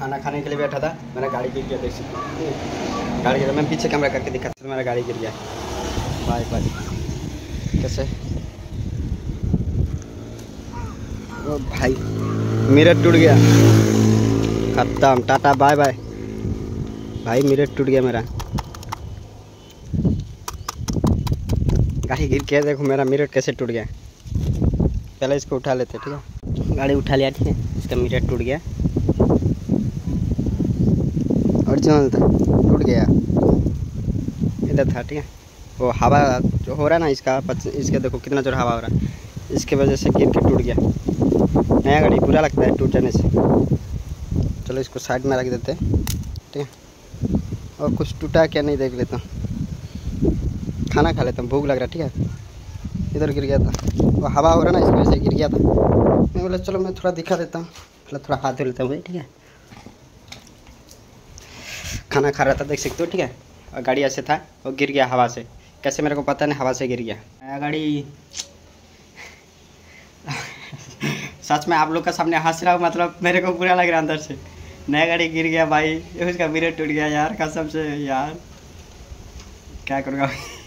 खाना खाने के लिए बैठा था, मेरा गाड़ी गिर गया। देख सकते हो गाड़ी गिरा, मैं पीछे कैमरा करके दिखाता था, मेरा गाड़ी गिर गया। Bye bye. कैसे ओ भाई, मिरर टूट गया, खत्म, टाटा बाय बाय। भाई मिरर टूट गया मेरा, गाड़ी गिर के देखो मेरा मिरर कैसे टूट गया। पहले इसको उठा लेते, ठीक है। गाड़ी उठा लिया, ठीक है। इसका मिरर टूट गया, ओरिजिनल था, टूट गया, इधर था, ठीक है। वो हवा जो हो रहा है ना इसका इसके देखो कितना जोर हवा हो रहा है, इसके वजह से गिर के टूट गया। नया गाड़ी बुरा लगता है टूट जाने से। चलो इसको साइड में रख देते हैं, ठीक है। और कुछ टूटा क्या नहीं देख लेता हूँ, खाना खा लेता हूँ, भूख लग रहा है, ठीक है। इधर गिर गया था, वो हवा हो रहा है ना इस वजह से गिर गया था। मैं बोला चलो मैं थोड़ा दिखा देता हूँ, मतलब थोड़ा हाथ धो लेता हूँ, ठीक है। खाना खा रहा था, देख सकते हो, ठीक है। और गाड़ी ऐसे था, वो गिर गया हवा से, कैसे मेरे को पता नहीं, हवा से गिर गया। नया गाड़ी सच में आप लोग का सामने हंस रहा हूँ, मतलब मेरे को बुरा लग रहा है अंदर से। नया गाड़ी गिर गया भाई, उसका मिरर टूट गया यार, कसम से यार, क्या करूँगा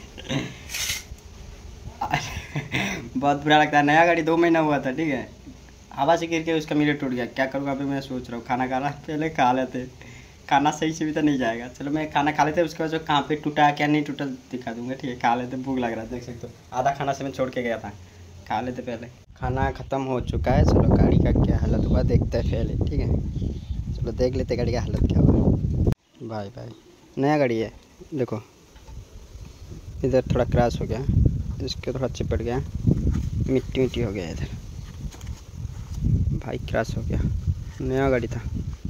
बहुत बुरा लगता है। नया गाड़ी 2 महीना हुआ था, ठीक है, हवा से गिर के उसका मिरर टूट गया। क्या करूँगा अभी, मैं सोच रहा हूँ। खाना खा रहा, पहले खा लेते, खाना सही से भी तो नहीं जाएगा। चलो मैं खाना खा लेते, उसके बाद जो कहाँ पे टूटा क्या नहीं टूटा दिखा दूंगा, ठीक है। खा लेते, भूख लग रहा है, देख सकते हो। आधा खाना से मैं छोड़ के गया था, खा लेते पहले। खाना ख़त्म हो चुका है, चलो गाड़ी का क्या हालत हुआ देखते हैं पहले, ठीक है। चलो देख लेते गाड़ी का हालत क्या हुआ। Bye bye. नया गाड़ी है, देखो इधर थोड़ा क्रैश हो गया, इसके थोड़ा चिपट गया, मिट्टी मिट्टी हो गया इधर, भाई क्रैश हो गया। नया गाड़ी था,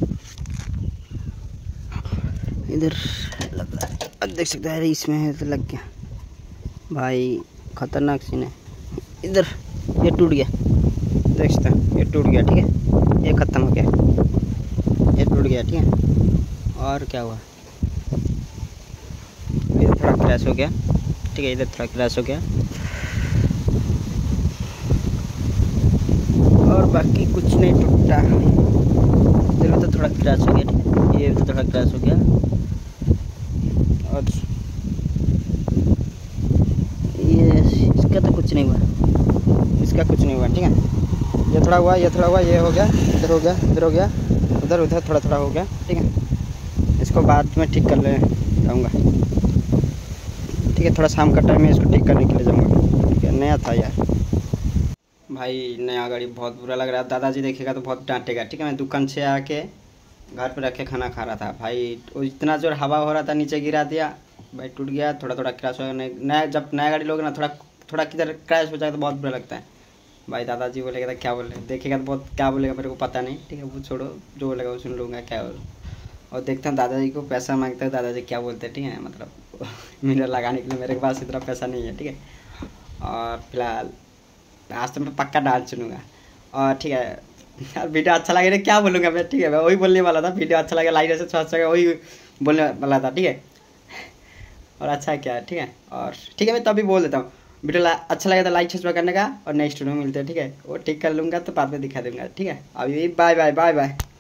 इधर लग रहा है, अब देख सकते हैं इसमें है तो लग गया भाई, खतरनाक सीन है। इधर ये टूट गया, देख सकते हैं, ये टूट गया, ठीक है। ये ख़त्म हो गया, ये टूट गया, ठीक है। और क्या हुआ, इधर थोड़ा क्रैश हो गया, ठीक है, इधर थोड़ा क्रैश हो गया, और बाकी कुछ नहीं टूटा। इधर तो थोड़ा क्रैश हो गया, ठीक है, ये तो थोड़ा क्रैश हो गया, और ये इसका तो कुछ नहीं हुआ, इसका कुछ नहीं हुआ, ठीक है। ये थोड़ा हुआ, ये थोड़ा हुआ, ये हो गया, इधर हो गया, इधर हो गया, उधर उधर थोड़ा थोड़ा हो गया, ठीक है। इसको बाद में ठीक कर ले जाऊँगा, ठीक है। थोड़ा शाम का टाइम में इसको ठीक करने के लिए जाऊँगा, ठीक है। नया था यार भाई, नया गाड़ी बहुत बुरा लग रहा है। दादाजी देखेगा तो बहुत डांटेगा, ठीक है। मैं दुकान से आके घर पे रख के खाना खा रहा था भाई, वो इतना जोर हवा हो रहा था, नीचे गिरा दिया भाई, टूट गया। थोड़ा थोड़ा क्रैश हो गया। नया जब नया गाड़ी लोगे ना, थोड़ा थोड़ा किधर क्रैश हो जाए तो बहुत बुरा लगता है भाई। दादाजी बोलेगा तो क्या बोले, देखेगा तो बहुत क्या बोलेगा मेरे को पता नहीं, ठीक है। वो छोड़ो, जो बोलेगा वो सुन लूँगा, क्या और देखता हूँ दादाजी को पैसा मांगता है, दादाजी क्या बोलते हैं, ठीक है। मतलब मिरर लगाने के लिए मेरे पास इतना पैसा नहीं है, ठीक है। और फिलहाल आज तो मैं पक्का डाल चुनूँगा, और ठीक है यार। वीडियो अच्छा लगे तो क्या बोलूँगा मैं, ठीक है। मैं वही बोलने वाला था, वीडियो अच्छा लगे लाइक से अच्छा, वही बोलने वाला था, ठीक है। और अच्छा है क्या, ठीक है। और ठीक है, मैं तभी बोल देता हूँ, वीडियो अच्छा लगे तो लाइक सब्सक्राइब करने का, और नेक्स्ट वीडियो में मिलते हैं, ठीक है। वो ठीक कर लूँगा तो बाद में दिखा दूँगा, ठीक है। अभी बाय बाय बाय बाय।